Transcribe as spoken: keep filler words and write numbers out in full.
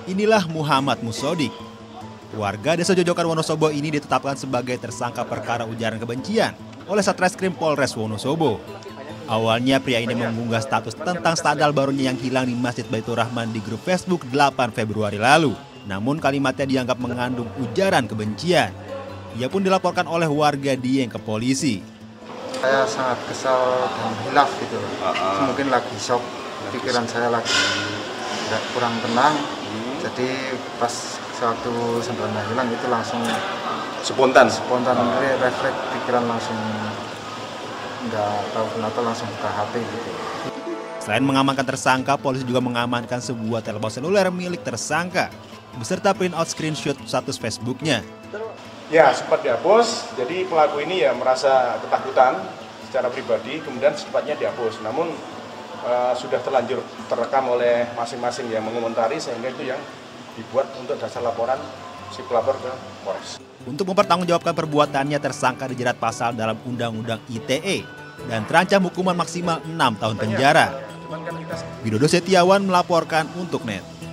Inilah Muhammad Musodik. Warga Desa Jojokan Wonosobo ini ditetapkan sebagai tersangka perkara ujaran kebencian oleh Satreskrim Polres Wonosobo. Awalnya pria ini mengunggah status tentang sandal barunya yang hilang di Masjid Baitur Rahman di grup Facebook delapan Februari lalu. Namun kalimatnya dianggap mengandung ujaran kebencian. Ia pun dilaporkan oleh warga Dieng ke polisi. Saya sangat kesal dan hilaf gitu. Uh-uh. Mungkin lagi shock, pikiran saya lagi kurang tenang. Hmm. Jadi pas sewaktu sandalnya hilang itu langsung spontan, spontan uh. refleks pikiran langsung nggak tahu kenapa langsung buka H P gitu. Selain mengamankan tersangka, polisi juga mengamankan sebuah telepon seluler milik tersangka beserta print out screenshot status Facebooknya. Ya, sempat dihapus. Jadi pelaku ini ya merasa ketakutan secara pribadi, kemudian secepatnya dihapus. Namun uh, sudah terlanjur terekam oleh masing-masing yang mengomentari, sehingga itu yang dibuat untuk dasar laporan si pelapor ke Polres. Untuk mempertanggungjawabkan perbuatannya, tersangka dijerat pasal dalam Undang-Undang I T E dan terancam hukuman maksimal enam tahun penjara. Widodo Setiawan melaporkan untuk Net.